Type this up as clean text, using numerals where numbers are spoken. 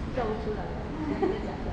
叫不出来了，直接讲。